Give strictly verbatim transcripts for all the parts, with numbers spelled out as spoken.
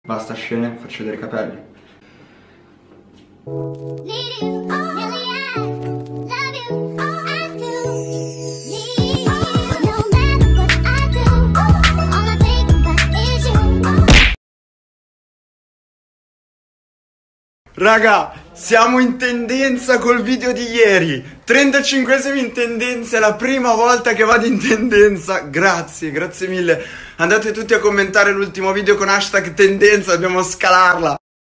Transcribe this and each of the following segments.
Basta scene, faccio vedere i capelli. Raga, siamo in tendenza col video di ieri. trentacinquesimi in tendenza, è la prima volta che vado in tendenza. Grazie, grazie mille. Andate tutti a commentare l'ultimo video con hashtag tendenza, dobbiamo scalarla.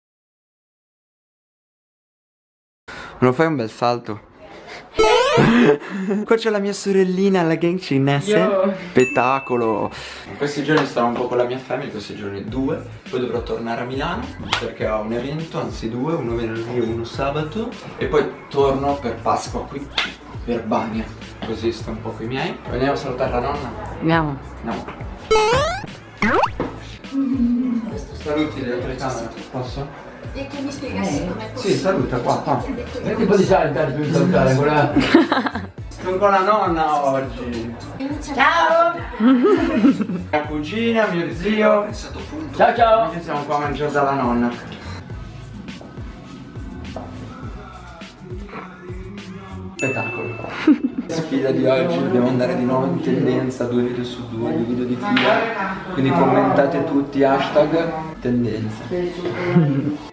Me lo fai un bel salto? Qua c'è la mia sorellina, la gang cinese. Spettacolo. In questi giorni starò un po' con la mia famiglia, questi giorni due. Poi dovrò tornare a Milano perché ho un evento, anzi due, uno venerdì e uno sabato. E poi torno per Pasqua qui, per Bagna. Così sto un po' con i miei. Andiamo a salutare la nonna? Andiamo. Andiamo. Saluti della telecamera, posso? E che mi spiegassi com'è possibile? Sì, saluta qua, qua. Che tipo di salta devi salutare quella? Sono con la nonna oggi. Ciao! Mia cugina, mio zio. Ciao ciao! Oggi siamo qua a mangiare dalla nonna. Spettacolo. Sfida di oggi, dobbiamo andare di nuovo in tendenza, due video su due, due video di fila. Quindi commentate tutti hashtag tendenza.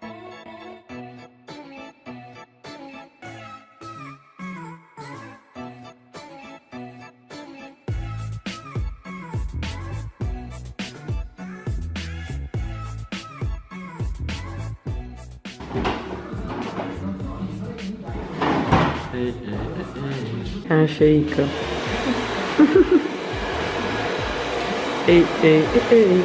È un shake. Ehi ehi ehi.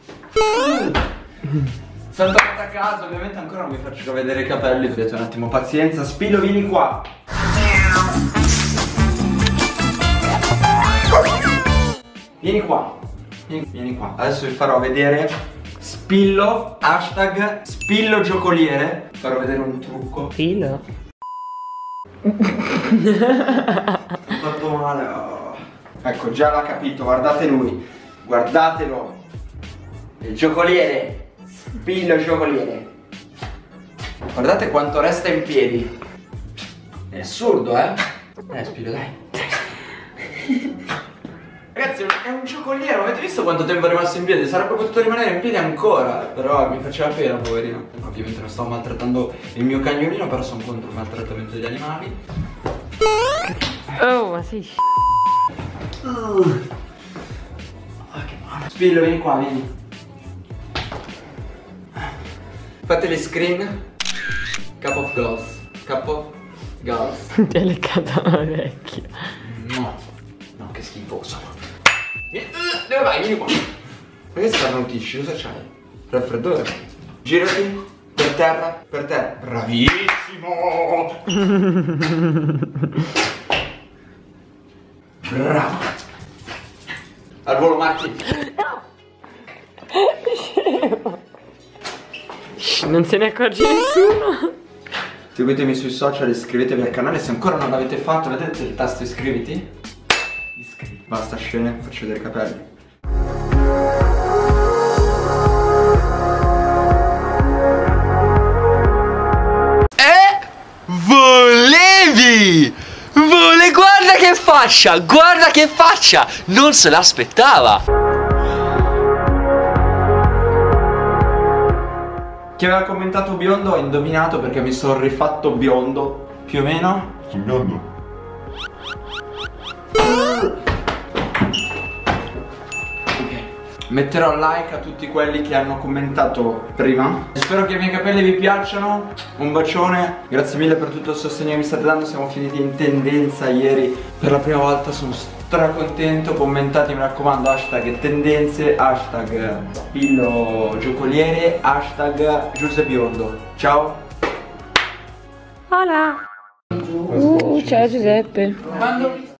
Sono tornato a casa, ovviamente ancora non vi faccio vedere i capelli, vedete un attimo pazienza. Spillo, vieni qua. Vieni qua. Vieni, vieni qua. Adesso vi farò vedere Spillo, hashtag Spillo giocoliere. Vi farò vedere un trucco. Filo. Ho fatto male. Oh. Ecco, già l'ha capito, guardate lui. Guardatelo. Il giocoliere. Spillo giocoliere. Guardate quanto resta in piedi. È assurdo, eh? Eh, Spillo, dai. Ragazzi, è un giocoliere, avete visto quanto tempo è rimasto in piedi? Sarebbe potuto rimanere in piedi ancora. Però mi faceva pena, poverino. Ovviamente non sto maltrattando il mio cagnolino, però sono contro il maltrattamento degli animali. Oh, ma sei uh. Oh, che male. Spillo, vieni qua, vieni. Fate le screen. Cup of girls. Cup of girls. ti hai leccato l'orecchio. No. No, che schifoso. Dove vai? Vieni qua. Perché starnutisci? Cosa c'hai? Raffreddore? Girati. Per terra. Per terra. Bravissimo. Bravo. Al volo, Marti. Scemo. Non se ne accorge nessuno. Seguitemi sui social, iscrivetevi al canale se ancora non l'avete fatto. Vedete il tasto iscriviti? Iscriviti. Basta scene, faccio vedere i capelli. Eh? Volevi! Vole, guarda che faccia! Guarda che faccia! Non se l'aspettava! Chi aveva commentato biondo ha indovinato perché mi sono rifatto biondo. Più o meno. Sono biondo. Metterò like a tutti quelli che hanno commentato prima. Spero che i miei capelli vi piacciono. Un bacione. Grazie mille per tutto il sostegno che mi state dando. Siamo finiti in tendenza ieri. Per la prima volta sono stracontento. Commentate, mi raccomando, hashtag tendenze, hashtag Spillo giocoliere, hashtag Giuseppe Biondo. Ciao. Hola. Uh, ciao Giuseppe. Quando